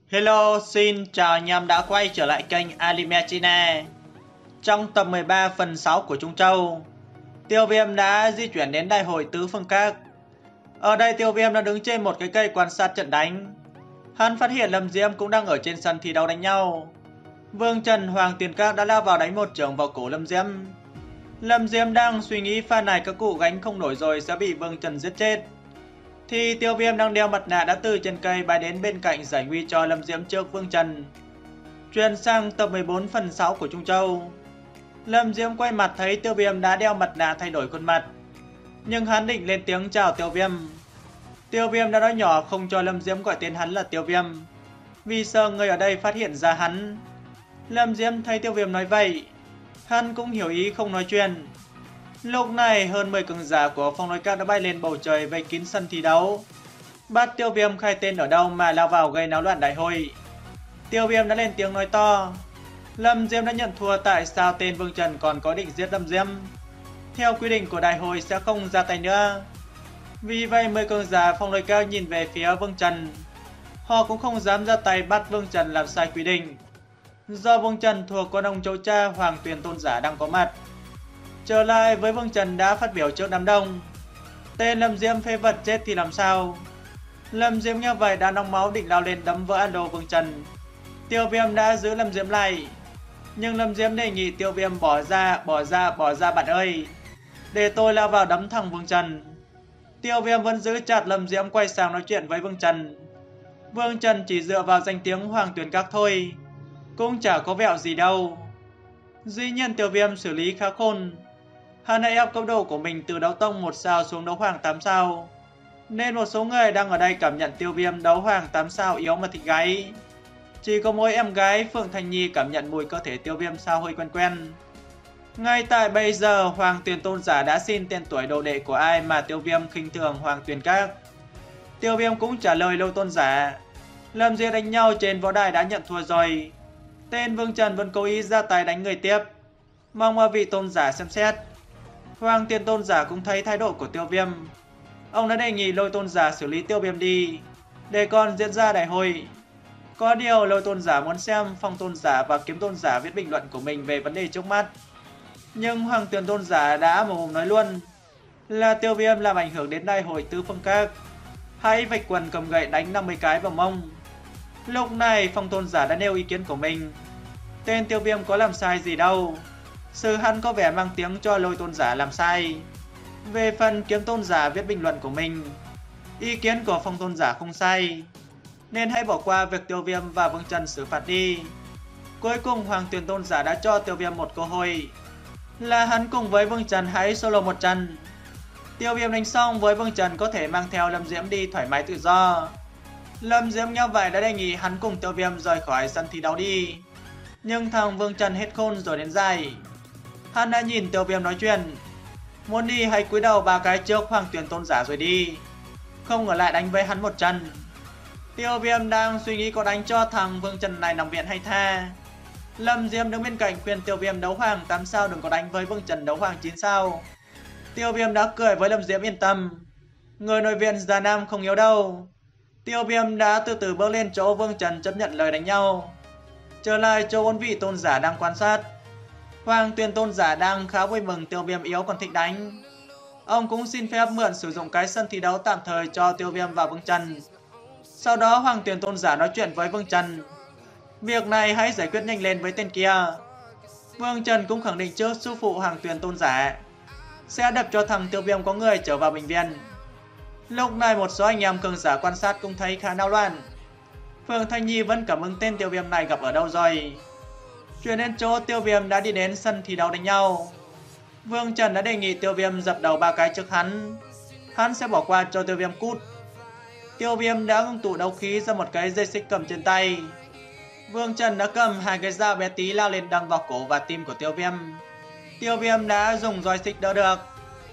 Hello, xin chào anh em đã quay trở lại kênh Anime China. Trong tập 13 phần 6 của Trung Châu, Tiêu Viêm đã di chuyển đến đại hội tứ phương các. Ở đây Tiêu Viêm đã đứng trên một cái cây quan sát trận đánh. Hắn phát hiện Lâm Diễm cũng đang ở trên sân thi đấu đánh nhau. Vương Trần Hoàng Tiền Các đã lao vào đánh một chưởng vào cổ Lâm Diễm. Lâm Diễm đang suy nghĩ pha này các cụ gánh không nổi rồi sẽ bị Vương Trần giết chết. Thì Tiêu Viêm đang đeo mặt nạ đã từ trên cây bay đến bên cạnh giải nguy cho Lâm Diễm trước Vương Trần. Chuyển sang tập 14 phần 6 của Trung Châu. Lâm Diễm quay mặt thấy Tiêu Viêm đã đeo mặt nạ thay đổi khuôn mặt. Nhưng hắn định lên tiếng chào Tiêu Viêm. Tiêu Viêm đã nói nhỏ không cho Lâm Diễm gọi tên hắn là Tiêu Viêm, vì sợ người ở đây phát hiện ra hắn. Lâm Diễm thấy Tiêu Viêm nói vậy, hắn cũng hiểu ý không nói chuyện. Lúc này hơn 10 cường giả của Phong Lôi Các đã bay lên bầu trời vây kín sân thi đấu, bắt Tiêu Viêm khai tên ở đâu mà lao vào gây náo loạn đại hội. Tiêu Viêm đã lên tiếng nói to. Lâm Diễm đã nhận thua, tại sao tên Vương Trần còn có định giết Lâm Diễm. Theo quy định của đại hội sẽ không ra tay nữa. Vì vậy 10 cường giả Phong Lôi Các nhìn về phía Vương Trần. Họ cũng không dám ra tay bắt Vương Trần làm sai quy định. Do Vương Trần thuộc con ông cháu cha Hoàng Tuyền Tôn Giả đang có mặt. Trở lại với Vương Trần đã phát biểu trước đám đông. Tên Lâm Diễm phế vật chết thì làm sao? Lâm Diễm nghe vậy đã nóng máu định lao lên đấm vỡ ando Vương Trần. Tiêu Viêm đã giữ Lâm Diễm lại. Nhưng Lâm Diễm đề nghị Tiêu Viêm bỏ ra bạn ơi. Để tôi lao vào đấm thẳng Vương Trần. Tiêu Viêm vẫn giữ chặt Lâm Diễm, quay sang nói chuyện với Vương Trần. Vương Trần chỉ dựa vào danh tiếng Hoàng Tuyền Các thôi, cũng chả có vẹo gì đâu. Dĩ nhiên Tiêu Viêm xử lý khá khôn. Hắn đã ép cấp độ của mình từ đấu tông 1 sao xuống đấu hoàng 8 sao. Nên một số người đang ở đây cảm nhận Tiêu Viêm đấu hoàng 8 sao yếu mà thịt gáy. Chỉ có mỗi em gái Phượng Thanh Nhi cảm nhận mùi cơ thể Tiêu Viêm sao hơi quen quen. Ngay tại bây giờ Hoàng Tuyền Tôn Giả đã xin tên tuổi đồ đệ của ai mà Tiêu Viêm khinh thường Hoàng Tuyền Các. Tiêu Viêm cũng trả lời Lâu Tôn Giả. Lâm Diễm đánh nhau trên võ đài đã nhận thua rồi. Tên Vương Trần vẫn cố ý ra tay đánh người tiếp. Mong vị tôn giả xem xét. Hoàng Tuyền Tôn Giả cũng thấy thái độ của Tiêu Viêm. Ông đã đề nghị Lôi Tôn Giả xử lý Tiêu Viêm đi, để còn diễn ra đại hội. Có điều Lôi Tôn Giả muốn xem Phong Tôn Giả và Kiếm Tôn Giả viết bình luận của mình về vấn đề trước mắt. Nhưng Hoàng Tuyền Tôn Giả đã mồm nói luôn là Tiêu Viêm làm ảnh hưởng đến đại hội tứ phương các. Hãy vạch quần cầm gậy đánh 50 cái vào mông. Lúc này Phong Tôn Giả đã nêu ý kiến của mình. Tên Tiêu Viêm có làm sai gì đâu, sự hắn có vẻ mang tiếng cho Lôi Tôn Giả làm sai. Về phần Kiếm Tôn Giả viết bình luận của mình, ý kiến của Phong Tôn Giả không sai, nên hãy bỏ qua việc Tiêu Viêm và Vương Trần xử phạt đi. Cuối cùng Hoàng Tuyền Tôn Giả đã cho Tiêu Viêm một cơ hội, là hắn cùng với Vương Trần hãy solo một trận. Tiêu Viêm đánh xong với Vương Trần có thể mang theo Lâm Diễm đi thoải mái tự do. Lâm Diễm nghe vậy đã đề nghị hắn cùng Tiêu Viêm rời khỏi sân thi đấu đi. Nhưng thằng Vương Trần hết khôn rồi đến dại. Hắn đã nhìn Tiêu Viêm nói chuyện. Muốn đi hãy cúi đầu 3 cái trước Hoàng Tuyền Tôn Giả rồi đi, không ở lại đánh với hắn một trận. Tiêu Viêm đang suy nghĩ có đánh cho thằng Vương Trần này nằm viện hay tha. Lâm Diễm đứng bên cạnh khuyên Tiêu Viêm đấu hoàng 8 sao đừng có đánh với Vương Trần đấu hoàng 9 sao. Tiêu Viêm đã cười với Lâm Diễm yên tâm, người nội viện già nam không yếu đâu. Tiêu Viêm đã từ từ bước lên chỗ Vương Trần chấp nhận lời đánh nhau. Trở lại chỗ 4 vị tôn giả đang quan sát. Hoàng Tuyền Tôn Giả đang khá vui mừng Tiêu Viêm yếu còn thích đánh. Ông cũng xin phép mượn sử dụng cái sân thi đấu tạm thời cho Tiêu Viêm và Vương Trần. Sau đó Hoàng Tuyền Tôn Giả nói chuyện với Vương Trần. Việc này hãy giải quyết nhanh lên với tên kia. Vương Trần cũng khẳng định trước sư phụ Hoàng Tuyền Tôn Giả sẽ đập cho thằng Tiêu Viêm có người trở vào bệnh viện. Lúc này một số anh em cường giả quan sát cũng thấy khá náo loạn. Phượng Thanh Nhi vẫn cảm ứng tên Tiêu Viêm này gặp ở đâu rồi. Chuyển đến chỗ Tiêu Viêm đã đi đến sân thi đấu đánh nhau. Vương Trần đã đề nghị Tiêu Viêm dập đầu 3 cái trước hắn. Hắn sẽ bỏ qua cho Tiêu Viêm cút. Tiêu Viêm đã ngưng tụ đấu khí ra một cái dây xích cầm trên tay. Vương Trần đã cầm 2 cái dao bé tí lao lên đâm vào cổ và tim của Tiêu Viêm. Tiêu Viêm đã dùng roi xích đỡ được.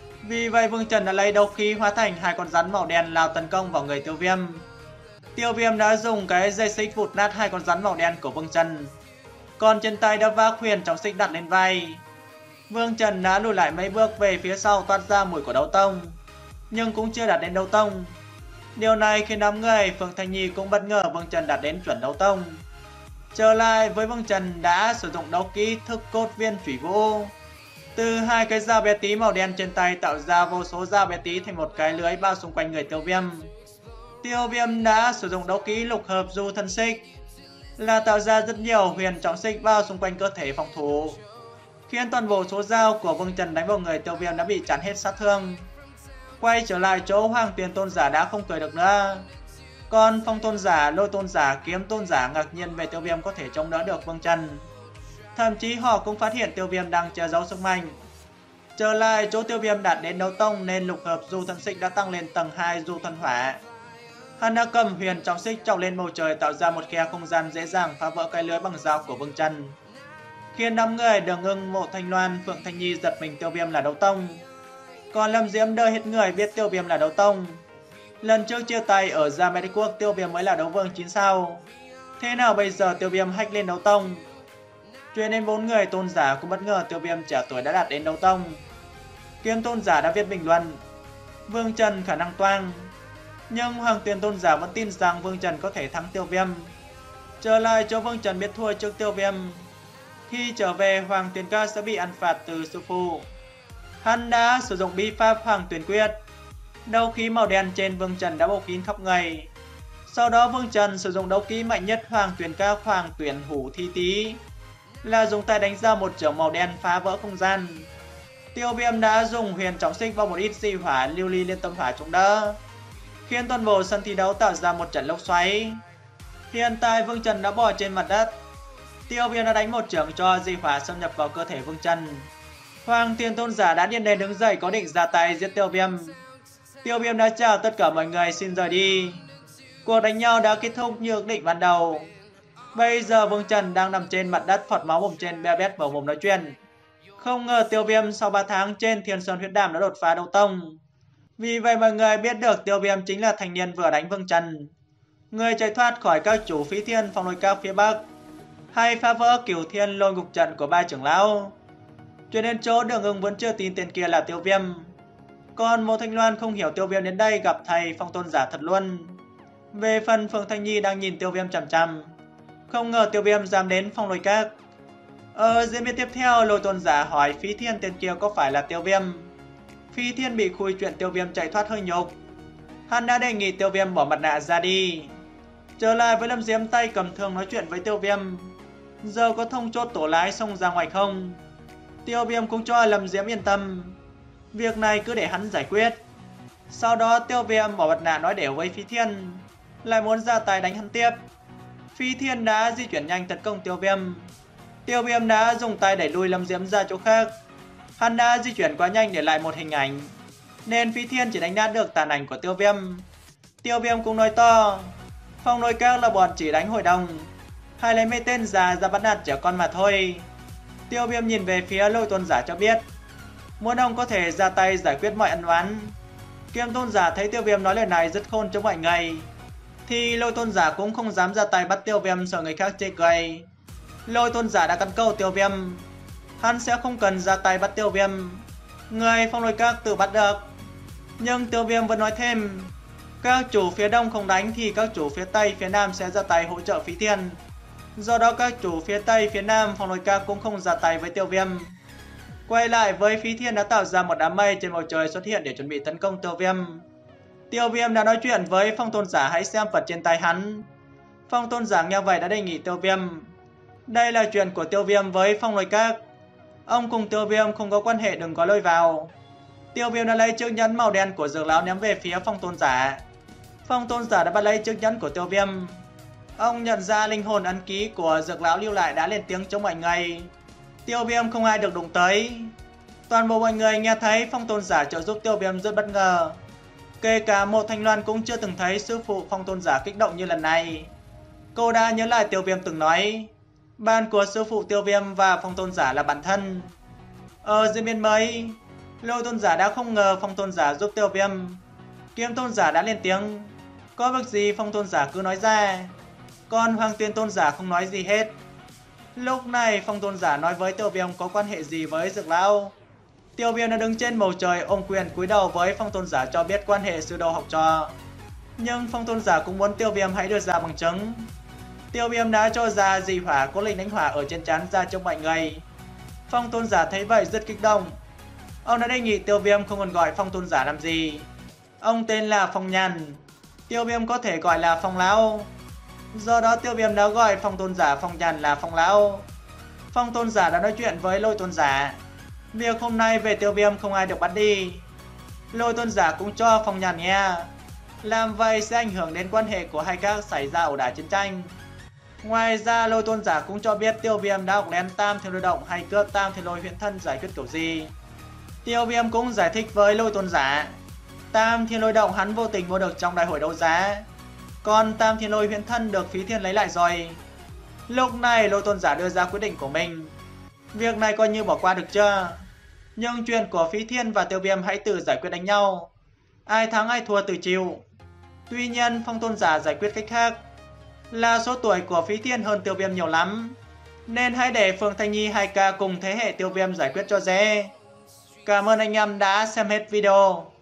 Vì vậy Vương Trần đã lấy đấu khí hóa thành 2 con rắn màu đen lao tấn công vào người Tiêu Viêm. Tiêu Viêm đã dùng cái dây xích vụt nát 2 con rắn màu đen của Vương Trần. Còn trên tay đã vác huyền trọng xích đặt lên vai. Vương Trần đã lùi lại mấy bước về phía sau, toát ra mùi của đấu tông, nhưng cũng chưa đạt đến đấu tông. Điều này khiến đám người Phượng Thanh Nhi cũng bất ngờ Vương Trần đạt đến chuẩn đấu tông. Trở lại với Vương Trần đã sử dụng đấu kỹ thức cốt viên thủy vũ. Từ hai cái dao bé tí màu đen trên tay tạo ra vô số dao bé tí thành một cái lưới bao xung quanh người Tiêu Viêm. Tiêu Viêm đã sử dụng đấu kỹ lục hợp du thân xích, là tạo ra rất nhiều huyền trọng xích bao xung quanh cơ thể phòng thủ, khiến toàn bộ số dao của Vương Trần đánh vào người Tiêu Viêm đã bị chặn hết sát thương. Quay trở lại chỗ Hoàng Tuyền Tôn Giả đã không cười được nữa. Còn Phong Tôn Giả, Lôi Tôn Giả, Kiếm Tôn Giả ngạc nhiên về Tiêu Viêm có thể chống đỡ được Vương Trần. Thậm chí họ cũng phát hiện Tiêu Viêm đang che giấu sức mạnh. Trở lại chỗ Tiêu Viêm đạt đến đấu tông nên lục hợp du thân xích đã tăng lên tầng 2 du thân hỏa. Hắn đã cầm huyền trọng xích chọc lên bầu trời tạo ra một khe không gian dễ dàng phá vỡ cái lưới bằng dao của Vương Trần, khiến đám người Đường Ngưng, Mộ Thanh Loan, Phượng Thanh Nhi giật mình Tiêu Viêm là đấu tông. Còn Lâm Diễm đơ hết người biết Tiêu Viêm là đấu tông. Lần trước chia tay ở Gia Mê Đế Quốc Tiêu Viêm mới là đấu vương 9 sao. Thế nào bây giờ Tiêu Viêm hack lên đấu tông? Truyền đến 4 người tôn giả cũng bất ngờ Tiêu Viêm trẻ tuổi đã đạt đến đấu tông. Kiếm Tôn Giả đã viết bình luận: Vương Trần khả năng toang. Nhưng Hoàng Tuyền Tôn Giả vẫn tin rằng Vương Trần có thể thắng Tiêu Viêm. Trở lại chỗ Vương Trần biết thua trước Tiêu Viêm. Khi trở về, Hoàng Tuyền Ca sẽ bị ăn phạt từ sư phụ. Hắn đã sử dụng bí pháp Hoàng Tuyền Quyết. Đấu khí màu đen trên Vương Trần đã bốc kín khắp người. Sau đó Vương Trần sử dụng đấu khí mạnh nhất Hoàng Tuyền Ca Hoàng Tuyền Hủ Thi Tý, là dùng tay đánh ra một chưởng màu đen phá vỡ không gian. Tiêu Viêm đã dùng huyền trọng xích vào một ít di hỏa lưu ly liên tâm hỏa chống đỡ, khiến toàn bộ sân thi đấu tạo ra một trận lốc xoáy. Hiện tại Vương Trần đã bò trên mặt đất. Tiêu Viêm đã đánh một chưởng cho di hỏa xâm nhập vào cơ thể Vương Trần. Hoàng Tuyền Tôn Giả đã điên đến đứng dậy có định ra tay giết Tiêu Viêm. Tiêu Viêm đã chào tất cả mọi người xin rời đi. Cuộc đánh nhau đã kết thúc như ước định ban đầu. Bây giờ Vương Trần đang nằm trên mặt đất phọt máu mồm trên be bét mở mồm nói chuyện. Không ngờ Tiêu Viêm sau 3 tháng trên Thiên Sơn Huyết Đàm đã đột phá đấu tông. Vì vậy mọi người biết được Tiêu Viêm chính là thanh niên vừa đánh Vương Trần, người chạy thoát khỏi các chủ Phí Thiên Phong Lôi Các phía Bắc, hay phá vỡ Cửu Thiên Lôi Ngục trận của ba trưởng lão. Cho đến chỗ Đường Ngưng vẫn chưa tin tên kia là Tiêu Viêm. Còn Mộ Thanh Loan không hiểu Tiêu Viêm đến đây gặp thầy Phong Tôn Giả thật luôn. Về phần Phượng Thanh Nhi đang nhìn Tiêu Viêm chằm chằm, không ngờ Tiêu Viêm dám đến Phong Lôi Các. Ở diễn biến tiếp theo, Lôi Tôn Giả hỏi Phí Thiên tên kia có phải là Tiêu Viêm. Phí Thiên bị khui chuyện Tiêu Viêm chạy thoát hơi nhục. Hắn đã đề nghị Tiêu Viêm bỏ mặt nạ ra đi. Trở lại với Lâm Diễm tay cầm thương nói chuyện với Tiêu Viêm. Giờ có thông chốt tổ lái xông ra ngoài không? Tiêu Viêm cũng cho Lâm Diễm yên tâm. Việc này cứ để hắn giải quyết. Sau đó Tiêu Viêm bỏ mặt nạ nói đều với Phí Thiên, lại muốn ra tay đánh hắn tiếp. Phí Thiên đã di chuyển nhanh tấn công Tiêu Viêm. Tiêu Viêm đã dùng tay đẩy lui Lâm Diễm ra chỗ khác. Hắn đã di chuyển quá nhanh để lại một hình ảnh, nên Phí Thiên chỉ đánh nát được tàn ảnh của Tiêu Viêm. Tiêu Viêm cũng nói to: Phong Lôi Các là bọn chỉ đánh hội đồng, hay lấy mấy tên già ra bắt nạt trẻ con mà thôi. Tiêu Viêm nhìn về phía Lôi Tôn Giả cho biết muốn ông có thể ra tay giải quyết mọi ân oán. Kiếm Tôn Giả thấy Tiêu Viêm nói lời này rất khôn cho mọi người, thì Lôi Tôn Giả cũng không dám ra tay bắt Tiêu Viêm sợ người khác chê cười. Lôi Tôn Giả đã cắn câu Tiêu Viêm hắn sẽ không cần ra tay bắt Tiêu Viêm, người Phong Lôi Các tự bắt được. Nhưng Tiêu Viêm vẫn nói thêm, các chủ phía đông không đánh thì các chủ phía tây phía nam sẽ ra tay hỗ trợ Phí Thiên. Do đó các chủ phía tây phía nam Phong Lôi Các cũng không ra tay với Tiêu Viêm. Quay lại với Phí Thiên đã tạo ra một đám mây trên bầu trời xuất hiện để chuẩn bị tấn công Tiêu Viêm. Tiêu Viêm đã nói chuyện với Phong Tôn Giả hãy xem Phật trên tay hắn. Phong Tôn Giả nghe vậy đã đề nghị Tiêu Viêm. Đây là chuyện của Tiêu Viêm với Phong Lôi Các, ông cùng Tiêu Viêm không có quan hệ đừng có lôi vào. Tiêu Viêm đã lấy chiếc nhẫn màu đen của Dược Lão ném về phía Phong Tôn Giả. Phong Tôn Giả đã bắt lấy chiếc nhẫn của Tiêu Viêm. Ông nhận ra linh hồn ấn ký của Dược Lão lưu lại đã lên tiếng chống mọi người. Tiêu Viêm không ai được đụng tới. Toàn bộ mọi người nghe thấy Phong Tôn Giả trợ giúp Tiêu Viêm rất bất ngờ. Kể cả Mộ Thanh Loan cũng chưa từng thấy sư phụ Phong Tôn Giả kích động như lần này. Cô đã nhớ lại Tiêu Viêm từng nói ban của sư phụ Tiêu Viêm và Phong Tôn Giả là bạn thân. Ở diễn biến mới, Lôi Tôn Giả đã không ngờ Phong Tôn Giả giúp Tiêu Viêm. Kiếm Tôn Giả đã lên tiếng, có việc gì Phong Tôn Giả cứ nói ra. Còn Hoàng Tuyền Tôn Giả không nói gì hết. Lúc này Phong Tôn Giả nói với Tiêu Viêm có quan hệ gì với Dược Lão. Tiêu Viêm đã đứng trên bầu trời ôm quyền cúi đầu với Phong Tôn Giả cho biết quan hệ sư đồ học trò. Nhưng Phong Tôn Giả cũng muốn Tiêu Viêm hãy đưa ra bằng chứng. Tiêu Viêm đã cho ra dị hỏa có linh đánh hỏa ở trên trán ra cho mọi người. Phong Tôn Giả thấy vậy rất kích động. Ông đã đề nghị Tiêu Viêm không còn gọi Phong Tôn Giả làm gì. Ông tên là Phong Nhàn, Tiêu Viêm có thể gọi là Phong Lão. Do đó Tiêu Viêm đã gọi Phong Tôn Giả Phong Nhàn là Phong Lão. Phong Tôn Giả đã nói chuyện với Lôi Tôn Giả. Việc hôm nay về Tiêu Viêm không ai được bắt đi. Lôi Tôn Giả cũng cho Phong Nhàn nghe. Làm vậy sẽ ảnh hưởng đến quan hệ của hai các xảy ra ẩu đả chiến tranh. Ngoài ra Lôi Tôn Giả cũng cho biết Tiêu Viêm đã học lén Tam Thiên Lôi Động hay cướp Tam Thiên Lôi Huyễn Thân giải quyết kiểu gì. Tiêu Viêm cũng giải thích với Lôi Tôn Giả Tam Thiên Lôi Động hắn vô tình mua được trong đại hội đấu giá, còn Tam Thiên Lôi Huyễn Thân được Phí Thiên lấy lại rồi. Lúc này Lôi Tôn Giả đưa ra quyết định của mình. Việc này coi như bỏ qua được chưa? Nhưng chuyện của Phí Thiên và Tiêu Viêm hãy tự giải quyết đánh nhau. Ai thắng ai thua tự chịu. Tuy nhiên Phong Tôn Giả giải quyết cách khác. Là số tuổi của Phí Thiên hơn Tiêu Viêm nhiều lắm, nên hãy để Phượng Thanh Nhi 2K cùng thế hệ Tiêu Viêm giải quyết cho dễ. Cảm ơn anh em đã xem hết video.